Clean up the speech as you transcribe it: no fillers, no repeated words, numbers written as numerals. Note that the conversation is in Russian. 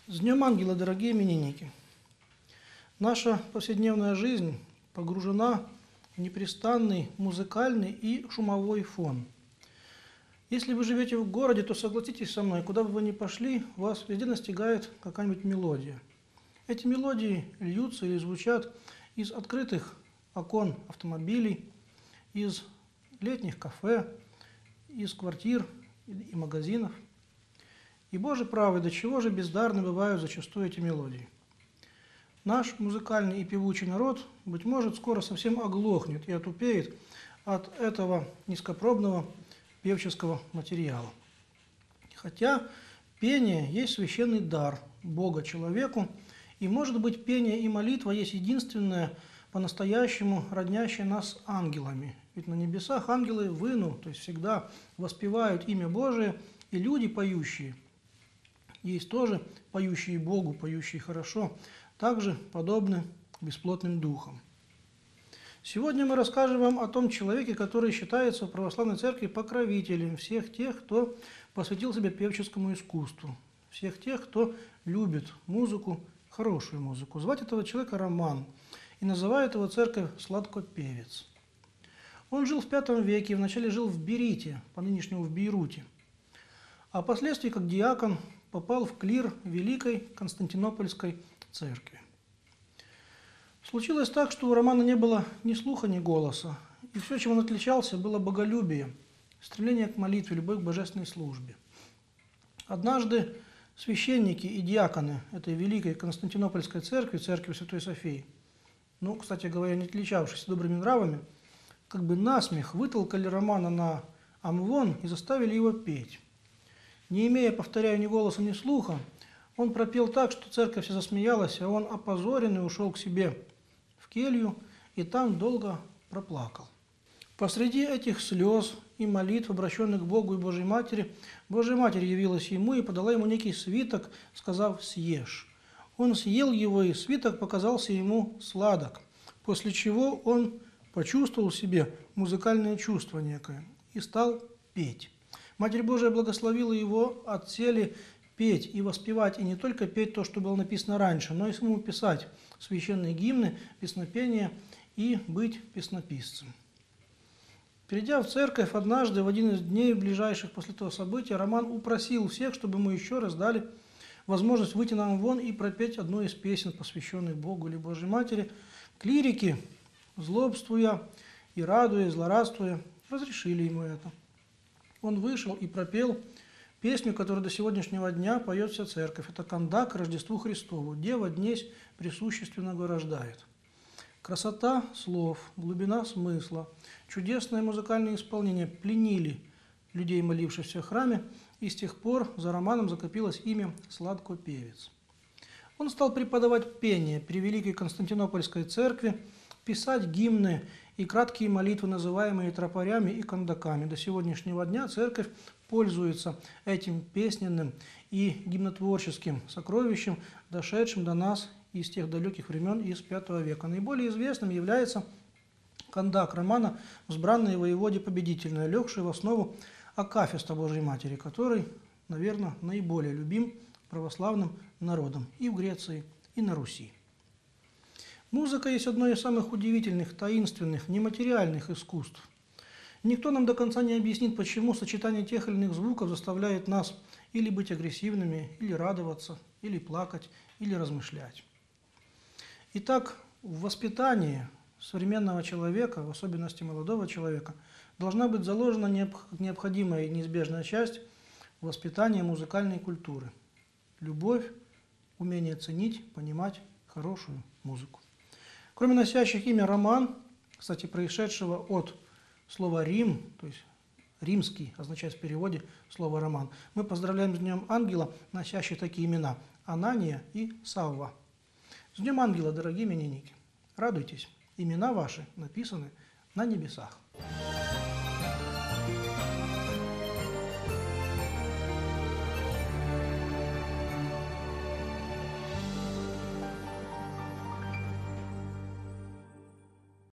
С Днем Ангела, дорогие именинники! Наша повседневная жизнь погружена в непрестанный музыкальный и шумовой фон. Если вы живете в городе, то согласитесь со мной, куда бы вы ни пошли, вас везде настигает какая-нибудь мелодия. Эти мелодии льются или звучат из открытых окон автомобилей, из летних кафе, из квартир и магазинов. И, Боже правый, до чего же бездарны бывают зачастую эти мелодии. Наш музыкальный и певучий народ, быть может, скоро совсем оглохнет и отупеет от этого низкопробного певческого материала. Хотя пение есть священный дар Бога человеку, и, может быть, пение и молитва есть единственное по-настоящему роднящее нас с ангелами. Ведь на небесах ангелы выну, то есть всегда воспевают имя Божие, и люди поющие, есть тоже поющие Богу, поющие хорошо, также подобны бесплотным духам. Сегодня мы расскажем вам о том человеке, который считается в православной церкви покровителем всех тех, кто посвятил себя певческому искусству, всех тех, кто любит музыку, хорошую музыку. Звать этого человека Роман, и называет его церковь «Сладкопевец». Он жил в V веке, вначале жил в Берите, по-нынешнему в Бейруте, а впоследствии, как диакон, попал в клир Великой Константинопольской церкви. Случилось так, что у Романа не было ни слуха, ни голоса, и все, чем он отличался, было боголюбие, стремление к молитве, любовь к божественной службе. Однажды священники и диаконы этой Великой Константинопольской церкви, церкви Святой Софии, кстати говоря, не отличавшиеся добрыми нравами, как бы насмех вытолкали Романа на амвон и заставили его петь. Не имея, повторяю, ни голоса, ни слуха, он пропел так, что церковь вся засмеялась, а он, опозоренный, ушел к себе в келью и там долго проплакал. Посреди этих слез и молитв, обращенных к Богу и Божьей Матери, Божья Матерь явилась ему и подала ему некий свиток, сказав: «Съешь». Он съел его, и свиток показался ему сладок, после чего он почувствовал в себе музыкальное чувство некое и стал петь. Матерь Божия благословила его от цели петь и воспевать, и не только петь то, что было написано раньше, но и самому писать священные гимны, песнопения и быть песнописцем. Придя в церковь однажды, в один из дней ближайших после этого события, Роман упросил всех, чтобы ему еще раз дали возможность выйти на амвон и пропеть одну из песен, посвященных Богу или Божьей Матери. Клирики, злобствуя и радуя, злорадствуя, разрешили ему это. Он вышел и пропел песню, которую до сегодняшнего дня поет вся церковь. Это кандак к Рождеству Христову. «Дева днесь присущественного рождает». Красота слов, глубина смысла, чудесное музыкальное исполнение пленили людей, молившихся в храме, и с тех пор за Романом закопилось имя «Сладкопевец». Он стал преподавать пение при Великой Константинопольской церкви, писать гимны и краткие молитвы, называемые тропарями и кандаками. До сегодняшнего дня церковь пользуется этим песенным и гимнотворческим сокровищем, дошедшим до нас из тех далеких времен, из V века. Наиболее известным является кандак Романа «Взбранные воеводе победительное», легший в основу акафиста Божьей Матери, который, наверное, наиболее любим православным народом и в Греции, и на Руси. Музыка есть одно из самых удивительных, таинственных, нематериальных искусств. Никто нам до конца не объяснит, почему сочетание тех или иных звуков заставляет нас или быть агрессивными, или радоваться, или плакать, или размышлять. Итак, в воспитании современного человека, в особенности молодого человека, должна быть заложена необходимая и неизбежная часть воспитания музыкальной культуры. Любовь, умение ценить, понимать хорошую музыку. Кроме носящих имя Роман, кстати, происшедшего от слова «Рим», то есть «римский» означает в переводе слово «роман», мы поздравляем с Днем Ангела, носящих такие имена – Анания и Савва. С Днем Ангела, дорогие именинники! Радуйтесь, имена ваши написаны на небесах.